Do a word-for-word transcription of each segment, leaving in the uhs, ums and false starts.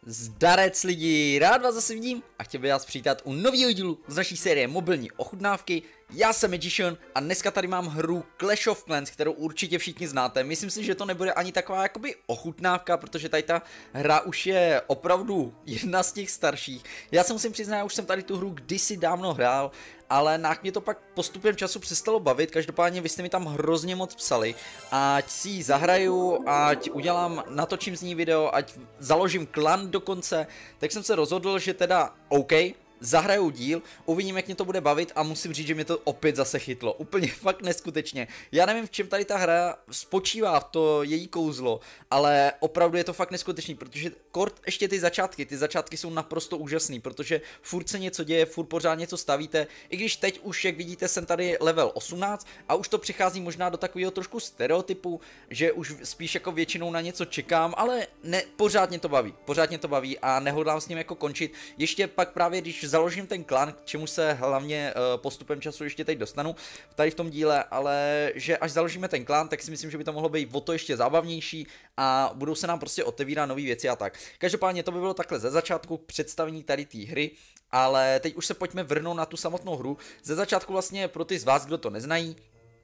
Zdarec lidi, rád vás zase vidím a chtěl bych vás přivítat u nového dílu z naší série mobilní ochutnávky. Já jsem Magician a dneska tady mám hru Clash of Clans, kterou určitě všichni znáte. Myslím si, že to nebude ani taková jakoby ochutnávka, protože tady ta hra už je opravdu jedna z těch starších. Já se musím přiznat, já už jsem tady tu hru kdysi dávno hrál, ale nějak mě to pak postupem času přestalo bavit. Každopádně vy jste mi tam hrozně moc psali, ať si ji zahraju, ať udělám, natočím z ní video, ať založím klan dokonce, tak jsem se rozhodl, že teda OK, zahraju díl, uvidím, jak mě to bude bavit a musím říct, že mě to opět zase chytlo. Úplně fakt neskutečně. Já nevím, v čem tady ta hra spočívá, v to její kouzlo, ale opravdu je to fakt neskutečný, protože kort ještě ty začátky, ty začátky jsou naprosto úžasný, protože furt se něco děje, furt pořád něco stavíte, i když teď už, jak vidíte, jsem tady level osmnáct a už to přichází možná do takového trošku stereotypu, že už spíš jako většinou na něco čekám, ale ne, pořád mě to baví, pořád mě to baví a nehodlám s ním jako končit. Ještě pak právě, když založím ten klan, k čemu se hlavně uh, postupem času ještě teď dostanu tady v tom díle, ale že až založíme ten klan, tak si myslím, že by to mohlo být o to ještě zábavnější a budou se nám prostě otevírat nové věci a tak. Každopádně to by bylo takhle ze začátku představení tady té hry, ale teď už se pojďme vrhnout na tu samotnou hru. Ze začátku vlastně pro ty z vás, kdo to neznají,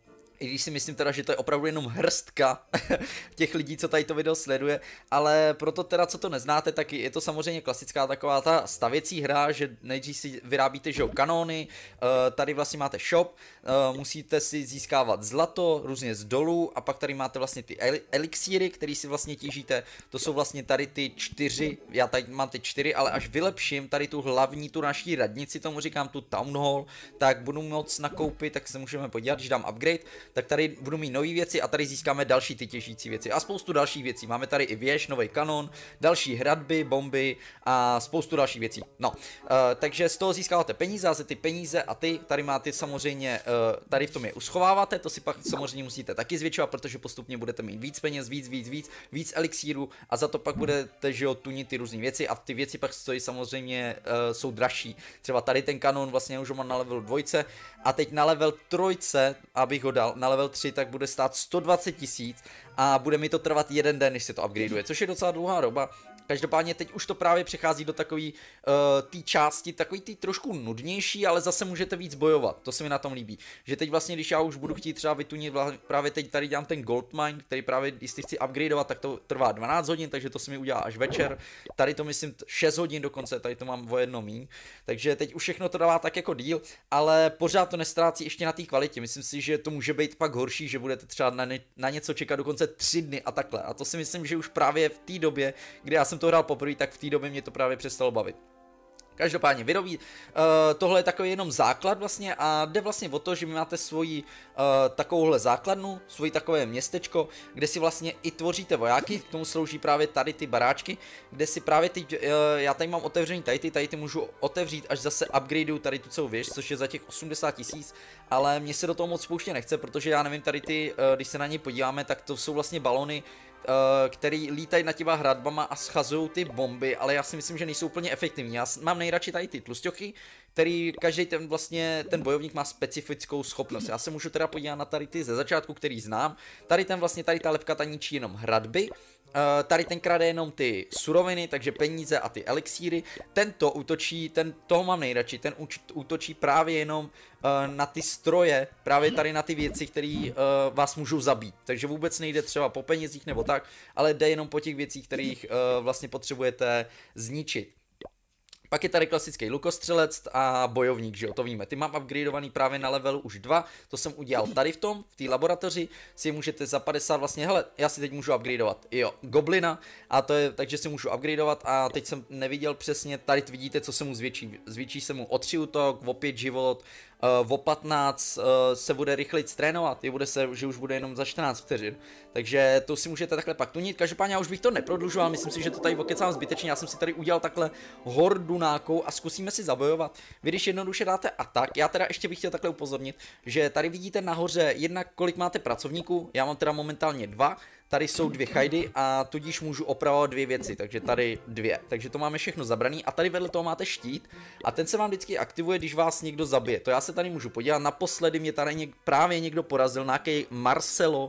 i když si myslím teda, že to je opravdu jenom hrstka těch lidí, co tady to video sleduje, ale proto teda, co to neznáte, tak je to samozřejmě klasická taková ta stavěcí hra, že nejdřív si vyrábíte, že jo, kanóny, tady vlastně máte shop, musíte si získávat zlato různě z dolů a pak tady máte vlastně ty elixíry, který si vlastně těžíte, to jsou vlastně tady ty čtyři, já tady mám ty čtyři, ale až vylepším tady tu hlavní, tu naší radnici, tomu říkám, tu town hall, tak budu moc nakoupit, tak se můžeme podívat, když dám upgrade, tak tady budu mít nové věci a tady získáme další ty těžící věci a spoustu dalších věcí. Máme tady i věž, nový kanon, další hradby, bomby a spoustu dalších věcí. No, uh, takže z toho získáváte peníze a za ty peníze a ty tady máte samozřejmě, uh, tady v tom je uschováváte, to si pak samozřejmě musíte taky zvětšovat, protože postupně budete mít víc peněz, víc, víc, víc, víc elixíru a za to pak budete, že jo, tunit ty různé věci a ty věci pak stojí samozřejmě, uh, jsou dražší. Třeba tady ten kanon vlastně už mám na level dvojce a teď na level trojce, abych ho dal na level tři, tak bude stát sto dvacet tisíc a bude mi to trvat jeden den, než se to upgradeuje, což je docela dlouhá doba. Každopádně teď už to právě přechází do takové uh, té části, takový ty trošku nudnější, ale zase můžete víc bojovat, to se mi na tom líbí. Že teď vlastně, když já už budu chtít třeba vytunit, právě teď tady dělám ten gold mine, který právě, když si chci upgradeovat, tak to trvá dvanáct hodin, takže to se mi udělá až večer. Tady to myslím šest hodin dokonce, tady to mám o jedno míň. Takže teď už všechno to dává tak jako díl, ale pořád to nestrácí ještě na té kvalitě. Myslím si, že to může být pak horší, že budete třeba na, ne, na něco čekat dokonce tři dny a takhle. A to si myslím, že už právě v té době, kdy já jsem to hrál poprvé, tak v té době mě to právě přestalo bavit. Každopádně vyrobí, uh, tohle je takový jenom základ vlastně a jde vlastně o to, že vy máte svoji uh, takovouhle základnu, svoji takové městečko, kde si vlastně i tvoříte vojáky, k tomu slouží právě tady ty baráčky, kde si právě teď, uh, já tady mám otevřený tady ty, tady ty můžu otevřít, až zase upgradeu tady tu celou věž, což je za těch osmdesát tisíc, ale mně se do toho moc spouště nechce, protože já nevím, tady ty, uh, když se na ně podíváme, tak to jsou vlastně balony, Uh, který lítají nad těma hradbama a schazují ty bomby, ale já si myslím, že nejsou úplně efektivní. Já mám nejradši tady ty tlusťochy, který každý ten vlastně, ten bojovník má specifickou schopnost. Já se můžu teda podívat na tady ty ze začátku, který znám. Tady ten vlastně, tady ta lepka ta ničí jenom hradby. Uh, tady ten krade jenom ty suroviny, takže peníze a ty elixíry. Tento útočí, ten, toho mám nejradši, ten útočí právě jenom uh, na ty stroje, právě tady na ty věci, které uh, vás můžou zabít. Takže vůbec nejde třeba po penězích nebo tak, ale jde jenom po těch věcích, kterých uh, vlastně potřebujete zničit. Pak je tady klasický lukostřelec a bojovník, že jo, to víme. Ty mám upgradeovaný právě na levelu už dva, to jsem udělal tady v tom, v té laboratoři, si můžete za padesát vlastně, hele, já si teď můžu upgradeovat, jo, goblina, a to je, takže si můžu upgradeovat a teď jsem neviděl přesně, tady vidíte, co se mu zvětší, zvětší se mu o tři útok, o pět život, uh, o patnáct uh, se bude rychleji trénovat, je bude se, že už bude jenom za čtrnáct vteřin, takže to si můžete takhle pak tunit. Každopádně já už bych to neprodlužoval, myslím si, že to tady okecám zbytečně, já jsem si tady udělal takhle hordu a zkusíme si zabojovat. Vy když jednoduše dáte atak, já teda ještě bych chtěl takhle upozornit, že tady vidíte nahoře jednak kolik máte pracovníků, já mám teda momentálně dva, tady jsou dvě chajdy a tudíž můžu opravovat dvě věci, takže tady dvě, takže to máme všechno zabraný a tady vedle toho máte štít a ten se vám vždycky aktivuje, když vás někdo zabije, to já se tady můžu podívat, naposledy mě tady něk, právě někdo porazil, nějaký Marcelo,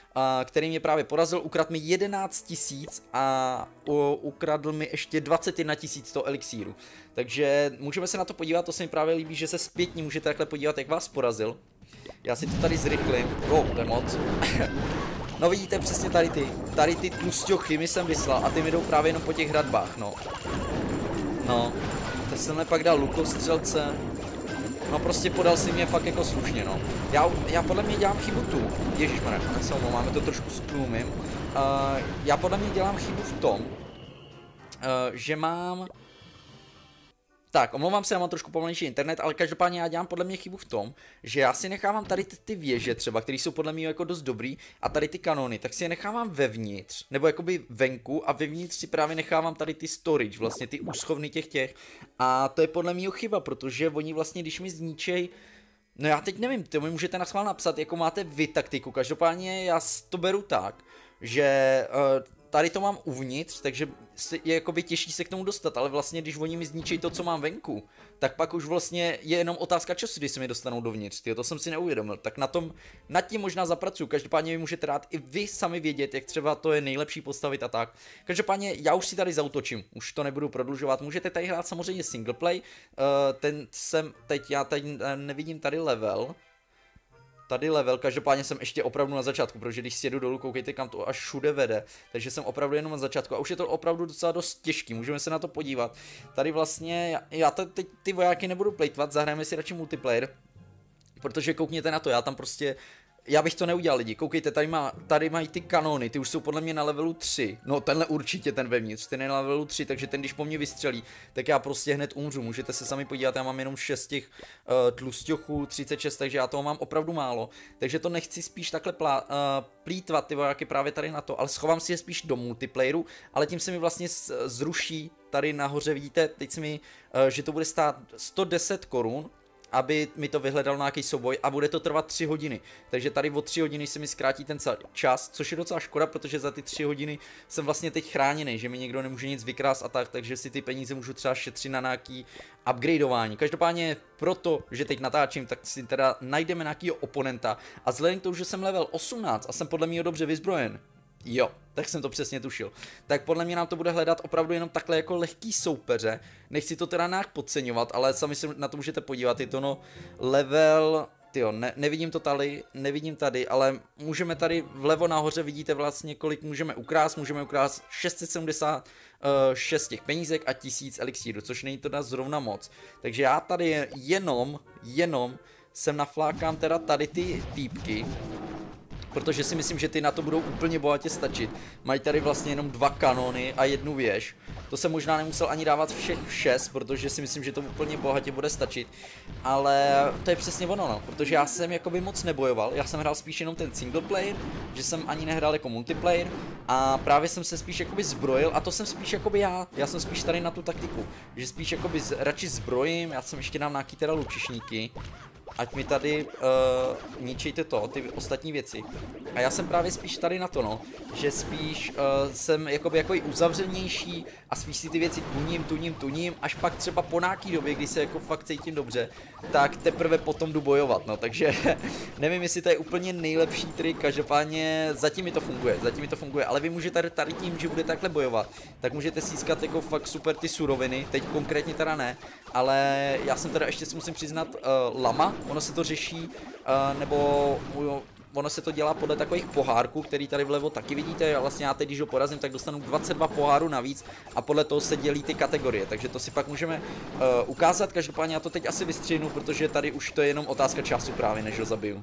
který mě právě porazil, ukradl mi jedenáct tisíc a u, ukradl mi ještě dvacet jedna tisíc toho elixíru. Takže můžeme se na to podívat, to se mi právě líbí, že se zpětně můžete takhle podívat, jak vás porazil. Já si to tady zrychlím, oh, to je moc. No vidíte přesně tady ty, tady ty tlusťochy mi jsem vyslal a ty mi jdou právě jenom po těch hradbách, no. No, tak jsem mi pak dal lukostřelce. No prostě podal si mě fakt jako slušně, no. Já, já podle mě dělám chybu tu. Ježišmarja, tak se omlouváme, to trošku sklumím. Uh, já podle mě dělám chybu v tom, uh, že mám... Tak, omlouvám se, já mám trošku pomalejší internet, ale každopádně já dělám podle mě chybu v tom, že já si nechávám tady ty, ty věže třeba, které jsou podle mě jako dost dobrý, a tady ty kanony, tak si je nechávám vevnitř, nebo jakoby venku, a vevnitř si právě nechávám tady ty storage, vlastně ty úschovny těch těch, a to je podle mě chyba, protože oni vlastně, když mi zničej, no já teď nevím, to mi můžete na schvál napsat, jako máte vy taktiku, každopádně já to beru tak, že... Uh, tady to mám uvnitř, takže je jakoby těžší se k tomu dostat, ale vlastně když oni mi zničí to, co mám venku, tak pak už vlastně je jenom otázka času, když se mi dostanou dovnitř, tyjo, to jsem si neuvědomil, tak na tom, nad tím možná zapracuju, každopádně vy můžete rád i vy sami vědět, jak třeba to je nejlepší postavit a tak. Každopádně já už si tady zautočím, už to nebudu prodlužovat, můžete tady hrát samozřejmě single play, uh, ten jsem, teď já tady nevidím tady level, Tady level, každopádně jsem ještě opravdu na začátku, protože když sjedu dolů, koukejte, kam to až všude vede, takže jsem opravdu jenom na začátku a už je to opravdu docela dost těžký, můžeme se na to podívat. Tady vlastně, já, já teď ty vojáky nebudu plejtvat, zahrajeme si radši multiplayer, protože koukněte na to, já tam prostě... Já bych to neudělal, lidi, koukejte, tady, má, tady mají ty kanony, ty už jsou podle mě na levelu tři, no tenhle určitě ten vevnitř, ten je na levelu tři, takže ten když po mně vystřelí, tak já prostě hned umřu, můžete se sami podívat, já mám jenom šest těch uh, tlusťochů, třicet šest, takže já toho mám opravdu málo, takže to nechci spíš takhle plá, uh, plítvat ty vojáky právě tady na to, ale schovám si je spíš do multiplayeru, ale tím se mi vlastně zruší, tady nahoře vidíte, teď se mi, uh, že to bude stát sto deset korun, aby mi to vyhledal nějaký souboj a bude to trvat tři hodiny. Takže tady o tři hodiny se mi zkrátí ten čas, což je docela škoda, protože za ty tři hodiny jsem vlastně teď chráněný, že mi někdo nemůže nic vykrást a tak, takže si ty peníze můžu třeba šetřit na nějaký upgradeování. Každopádně proto, že teď natáčím, tak si teda najdeme nějakýho oponenta a vzhledem k tomu, že jsem level osmnáct a jsem podle mě dobře vyzbrojen, jo, tak jsem to přesně tušil. Tak podle mě nám to bude hledat opravdu jenom takhle jako lehký soupeře. Nechci to teda nějak podceňovat, ale sami se na to můžete podívat. Je to no level... Tyjo, ne, nevidím to tady, nevidím tady, ale můžeme tady vlevo nahoře vidíte vlastně kolik můžeme ukrást. Můžeme ukrást šest set sedmdesát šest těch penízek a tisíc elixíru, což není teda zrovna moc. Takže já tady jenom, jenom sem naflákám teda tady ty týpky, protože si myslím, že ty na to budou úplně bohatě stačit. Mají tady vlastně jenom dva kanony a jednu věž. To jsem možná nemusel ani dávat všech šest, protože si myslím, že to úplně bohatě bude stačit. Ale to je přesně ono, no, protože já jsem jakoby moc nebojoval, já jsem hrál spíš jenom ten single player, že jsem ani nehrál jako multiplayer a právě jsem se spíš jakoby zbrojil a to jsem spíš jakoby já, já jsem spíš tady na tu taktiku, že spíš jakoby z, radši zbrojím, já jsem ještě dám nějaký teda lučišníky. Ať mi tady uh, ničejte to, ty ostatní věci. A já jsem právě spíš tady na to, no, že spíš uh, jsem jakoby jako uzavřenější a spíš si ty věci tuním, tuním, tuním, až pak třeba po nějaký době, kdy se jako fakt cítím dobře, tak teprve potom jdu bojovat, no, takže nevím, jestli to je úplně nejlepší trik, každopádně zatím mi to funguje, zatím mi to funguje, ale vy můžete tady tím, že budete takhle bojovat, tak můžete získat jako fakt super ty suroviny, teď konkrétně teda ne, ale já jsem teda ještě si musím přiznat uh, lama, ono se to řeší, uh, nebo uh, ono se to dělá podle takových pohárků, který tady vlevo taky vidíte, a vlastně já teď, když ho porazím, tak dostanu dvacet dva pohárů navíc a podle toho se dělí ty kategorie, takže to si pak můžeme uh, ukázat, každopádně já to teď asi vystřihnu, protože tady už to je jenom otázka času právě, než ho zabiju.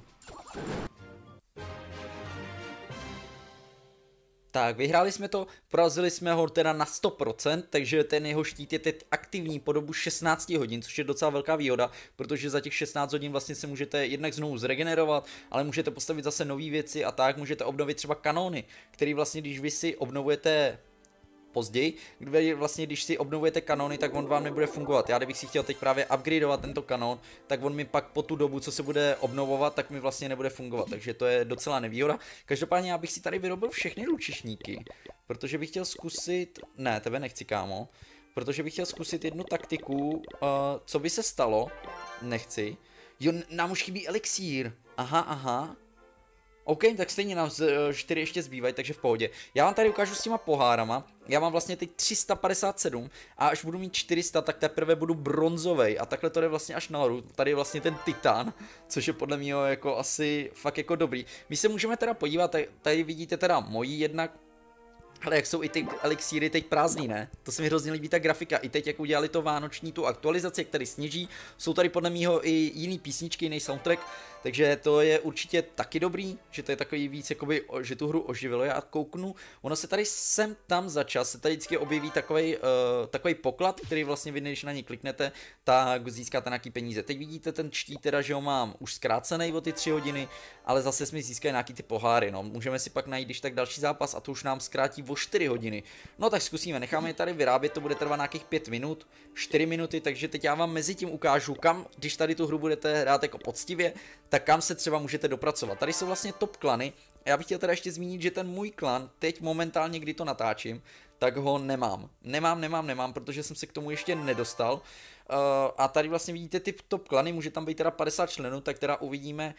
Tak, vyhráli jsme to, porazili jsme ho teda na sto procent, takže ten jeho štít je teď aktivní po dobu šestnáct hodin, což je docela velká výhoda, protože za těch šestnáct hodin vlastně se můžete jednak znovu zregenerovat, ale můžete postavit zase nové věci a tak, můžete obnovit třeba kanóny, který vlastně, když vy si obnovujete později, kdy vlastně když si obnovujete kanony, tak on vám nebude fungovat. Já kdybych si chtěl teď právě upgradeovat tento kanon, tak on mi pak po tu dobu, co se bude obnovovat, tak mi vlastně nebude fungovat, takže to je docela nevýhoda. Každopádně já bych si tady vyrobil všechny lučišníky, protože bych chtěl zkusit, ne, tebe nechci, kámo, protože bych chtěl zkusit jednu taktiku, uh, co by se stalo, nechci, jo, nám už chybí elixír, aha, aha, OK, tak stejně nám čtyři ještě zbývají, takže v pohodě. Já vám tady ukážu s těma pohárama. Já mám vlastně teď tři sta padesát sedm a až budu mít čtyři sta, tak teprve budu bronzovej a takhle to jde vlastně až nahoru. Tady je vlastně ten titán, což je podle mě jako asi fakt jako dobrý. My se můžeme teda podívat, tady, tady vidíte teda mojí jednak. Ale jak jsou i ty elixíry teď prázdný, ne? To se mi hrozně líbí ta grafika. I teď, jak udělali to vánoční tu aktualizaci, jak tady sněží, jsou tady podle mýho i jiný písničky, jiný soundtrack, takže to je určitě taky dobrý, že to je takový víc, jakoby, že tu hru oživilo. Já kouknu, ono se tady sem tam za čas, se tady vždycky objeví takový uh, takový poklad, který vlastně vy, když na něj kliknete, tak získáte nějaký peníze. Teď vidíte ten čtí teda, že ho mám už zkrácený o ty tři hodiny, ale zase mi získají nějaký ty poháry, no. Můžeme si pak najít, když tak další zápas a to už nám zkrátí o čtyři hodiny. No tak zkusíme, necháme je tady vyrábět, to bude trvat nějakých pět minut, čtyři minuty, takže teď já vám mezi tím ukážu, kam, když tady tu hru budete hrát jako poctivě, tak kam se třeba můžete dopracovat. Tady jsou vlastně top klany. Já bych chtěl teda ještě zmínit, že ten můj klan, teď momentálně, kdy to natáčím, tak ho nemám. Nemám, nemám, nemám, protože jsem se k tomu ještě nedostal. Uh, a tady vlastně vidíte ty top klany, může tam být teda padesát členů, tak teda uvidíme,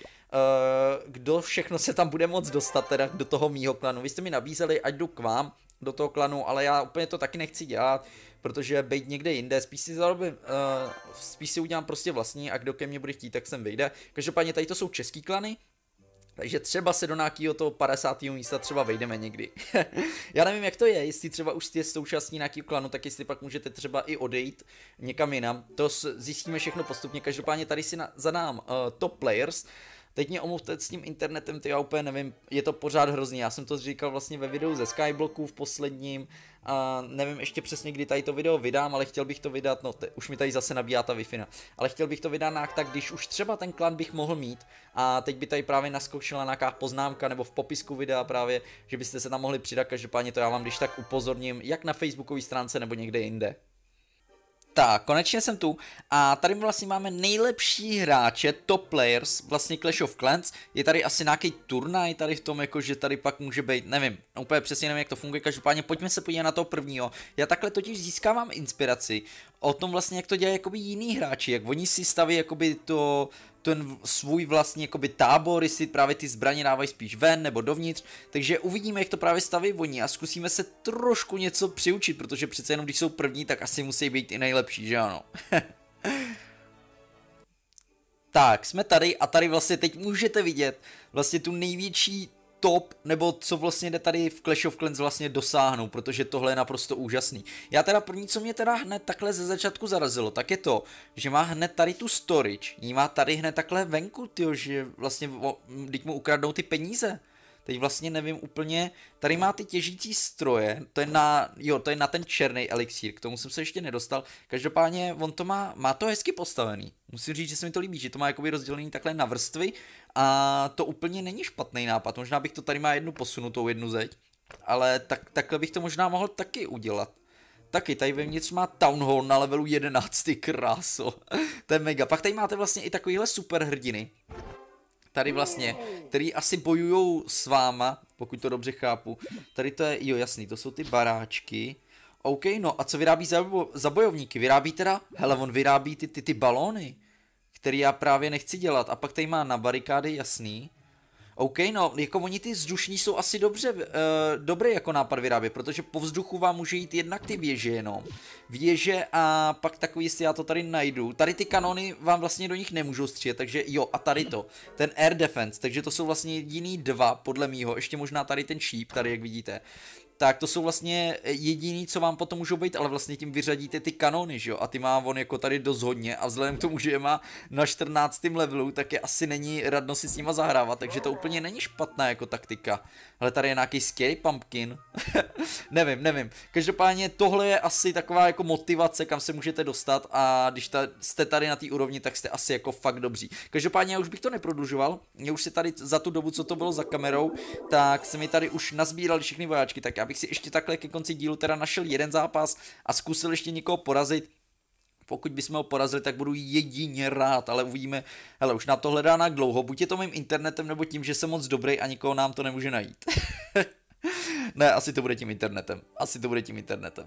uh, kdo všechno se tam bude moct dostat teda do toho mýho klanu. Vy jste mi nabízeli, ať jdu k vám do toho klanu, ale já úplně to taky nechci dělat, protože být někde jinde, spíš si zarobím, uh, spíš si udělám prostě vlastní a kdo ke mně bude chtít, tak sem vyjde. Každopádně tady to jsou český klany, takže třeba se do nějakého toho padesátého místa třeba vejdeme někdy. Já nevím, jak to je, jestli třeba už jste součástí nějakého klanu, tak jestli pak můžete třeba i odejít někam jinam. To zjistíme všechno postupně, každopádně tady si na, zadám uh, top players. Teď mě omluvte s tím internetem, ty já úplně nevím, je to pořád hrozný, já jsem to říkal vlastně ve videu ze Skyblocku v posledním a nevím ještě přesně, kdy tady to video vydám, ale chtěl bych to vydat, no te, už mi tady zase nabíjá ta Wi-Fi, ale chtěl bych to vydat nějak tak, když už třeba ten klan bych mohl mít a teď by tady právě naskočila nějaká poznámka nebo v popisku videa právě, že byste se tam mohli přidat, každopádně to já vám když tak upozorním, jak na facebookové stránce nebo někde jinde. Tak, konečně jsem tu a tady vlastně máme nejlepší hráče, top players, vlastně Clash of Clans, je tady asi nějaký turnaj tady v tom, jako že tady pak může být, nevím, úplně přesně nevím, jak to funguje, každopádně pojďme se podívat na toho prvního. Já takhle totiž získávám inspiraci o tom vlastně, jak to dělají jakoby jiný hráči, jak oni si staví jakoby to, ten svůj vlastní jakoby tábor, jestli právě ty zbraně dávají spíš ven nebo dovnitř, takže uvidíme, jak to právě staví oni a zkusíme se trošku něco přiučit, protože přece jenom když jsou první, tak asi musí být i nejlepší, že ano? Tak, jsme tady a tady vlastně teď můžete vidět vlastně tu největší top, nebo co vlastně jde tady v Clash of Clans vlastně dosáhnout, protože tohle je naprosto úžasný. Já teda první, co mě teda hned takhle ze začátku zarazilo, tak je to, že má hned tady tu storage, jí má tady hned takhle venku, tyjo, že vlastně, teď mu ukradnou ty peníze. Teď vlastně nevím úplně, tady má ty těžící stroje, to je na, jo, to je na ten černý elixír, k tomu jsem se ještě nedostal, každopádně on to má, má to hezky postavený, musím říct, že se mi to líbí, že to má jakoby rozdělený takhle na vrstvy a to úplně není špatný nápad, možná bych to tady má jednu posunutou, jednu zeď, ale tak, takhle bych to možná mohl taky udělat. Taky, tady vevnitř má Town Hall na levelu jedenáct, ty kráso, to je mega, pak tady máte vlastně i takovýhle super hrdiny. Tady vlastně, který asi bojujou s váma, pokud to dobře chápu. Tady to je, jo jasný, to jsou ty baráčky. OK, no a co vyrábí za, za bojovníky? Vyrábí teda, hele, on vyrábí ty, ty, ty balóny, který já právě nechci dělat. A pak tady má na barikády, jasný. OK, no, jako oni ty vzdušní jsou asi dobře, uh, dobrý jako nápad vyrábět, protože po vzduchu vám může jít jednak ty věže jenom. Věže a pak takový, jestli já to tady najdu. Tady ty kanony vám vlastně do nich nemůžou střílet, takže jo, a tady to, ten air defense, takže to jsou vlastně jediný dva, podle mýho, ještě možná tady ten sheep, tady jak vidíte. Tak to jsou vlastně jediný, co vám potom můžou být, ale vlastně tím vyřadíte ty kanony, že jo, a ty má on jako tady dost hodně a vzhledem k tomu, že je má na čtrnáctém levelu, tak je asi není radno si s nima zahrávat, takže to úplně není špatná jako taktika. Ale tady je nějaký scary pumpkin, nevím, nevím, každopádně tohle je asi taková jako motivace, kam se můžete dostat a když ta, jste tady na té úrovni, tak jste asi jako fakt dobří. Každopádně já už bych to neprodlužoval, mě už se tady za tu dobu, co to bylo za kamerou, tak se mi tady už nazbírali všechny vojáčky, tak já bych si ještě takhle ke konci dílu teda našel jeden zápas a zkusil ještě někoho porazit. Pokud bychom ho porazili, tak budu jedině rád, ale uvidíme. Hele, už nám to hledá nějak dlouho, buď je to mým internetem, nebo tím, že jsem moc dobrý a nikoho nám to nemůže najít. Ne, asi to bude tím internetem. Asi to bude tím internetem.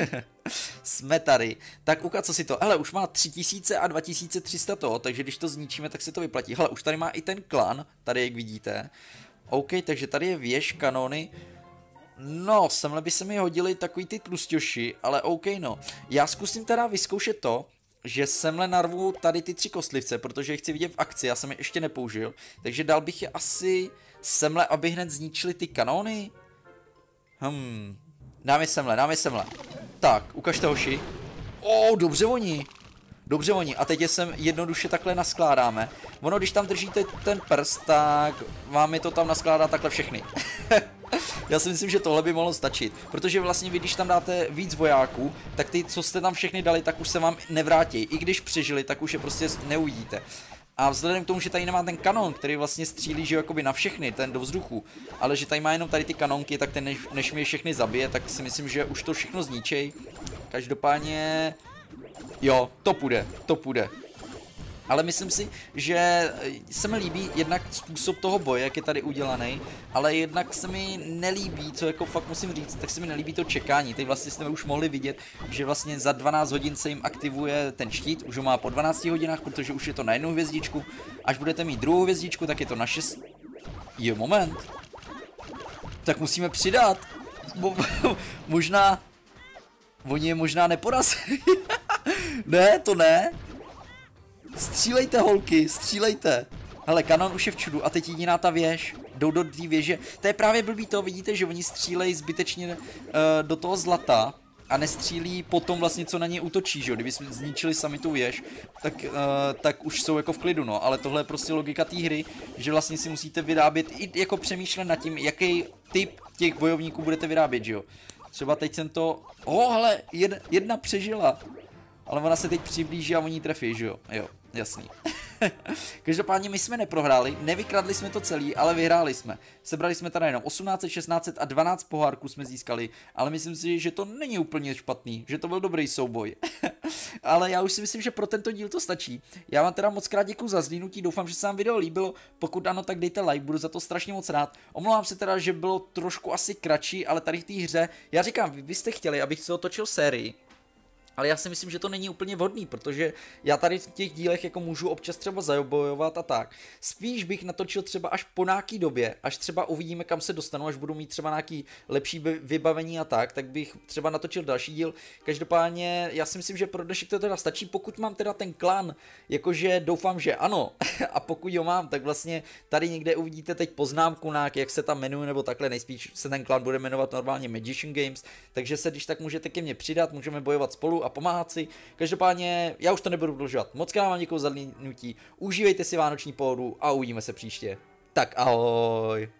Jsme tady. Tak ukáž, co si to. Hele, už má tři tisíce a dva tisíce tři sta toho, takže když to zničíme, tak se to vyplatí. Hele, už tady má i ten klan, tady jak vidíte. OK, takže tady je věž, kanony. No, semhle by se mi hodili takový ty tlustěši, ale OK no. Já zkusím teda vyzkoušet to, že semhle narvu tady ty tři kostlivce, protože je chci vidět v akci, já jsem je ještě nepoužil. Takže dal bych je asi semhle, aby hned zničili ty kanóny. Hmm, dám je semhle, dám je semhle. Tak, ukažte hoši. O, dobře oni. Dobře oni, a teď je sem jednoduše takhle naskládáme. Ono, když tam držíte ten prst, tak vám je to tam naskládá takhle všechny. Já si myslím, že tohle by mohlo stačit, protože vlastně vy, když tam dáte víc vojáků, tak ty, co jste tam všechny dali, tak už se vám nevrátí. I když přežili, tak už je prostě neuvidíte. A vzhledem k tomu, že tady nemá ten kanon, který vlastně střílí, že jakoby na všechny, ten do vzduchu, ale že tady má jenom tady ty kanonky, tak ten než, než mě všechny zabije, tak si myslím, že už to všechno zničej. Každopádně, jo, to půjde, to půjde. Ale myslím si, že se mi líbí jednak způsob toho boje, jak je tady udělaný, ale jednak se mi nelíbí, co jako fakt musím říct, tak se mi nelíbí to čekání. Teď vlastně jsme už mohli vidět, že vlastně za dvanáct hodin se jim aktivuje ten štít, už ho má po dvanácti hodinách, protože už je to na jednu hvězdičku. Až budete mít druhou hvězdičku, tak je to na šest... Jo, moment. Tak musíme přidat. Bo, možná... Oni je možná neporazí. Ne, to ne. Střílejte, holky, střílejte. Hele, kanon už je v čudu a teď jediná ta věž. Jdou do té věže. To je právě blbý to, vidíte, že oni střílejí zbytečně uh, do toho zlata a nestřílí potom vlastně, co na ně útočí, že jo. Kdyby jsme zničili sami tu věž, tak, uh, tak už jsou jako v klidu, no. Ale tohle je prostě logika té hry, že vlastně si musíte vyrábět i jako přemýšlet nad tím, jaký typ těch bojovníků budete vyrábět, že jo. Třeba teď jsem to... Oh, hele, jed, jedna přežila. Ale ona se teď přiblíží a oni trefí, že jo? Jo, jasný. Každopádně my jsme neprohráli, nevykradli jsme to celý, ale vyhráli jsme. Sebrali jsme tady jenom osmnáct set, šestnáct set a dvanáct pohárků jsme získali, ale myslím si, že to není úplně špatný, že to byl dobrý souboj. Ale já už si myslím, že pro tento díl to stačí. Já vám teda moc krát děkuju za zhlídnutí, doufám, že se vám video líbilo, pokud ano, tak dejte like, budu za to strašně moc rád. Omlouvám se teda, že bylo trošku asi kratší, ale tady v té hře, já říkám, vy byste chtěli, abych se otočil sérii. Ale já si myslím, že to není úplně vhodný, protože já tady v těch dílech jako můžu občas třeba zabojovat a tak. Spíš bych natočil třeba až po nějaký době, až třeba uvidíme, kam se dostanu, až budu mít třeba nějaký lepší vybavení a tak, tak bych třeba natočil další díl. Každopádně já si myslím, že pro dnešek to teda stačí, pokud mám teda ten klan, jakože doufám, že ano. A pokud ho mám, tak vlastně tady někde uvidíte teď poznámku na jak se tam jmenuje, nebo takhle, nejspíš se ten klan bude jmenovat normálně Magician Games, takže se když tak můžete ke mně přidat, můžeme bojovat spolu a pomáhat si. Každopádně já už to nebudu dlužovat. Moc krát vám děkuju za zhlídnutí, užívejte si vánoční pohodu a uvidíme se příště. Tak ahoj.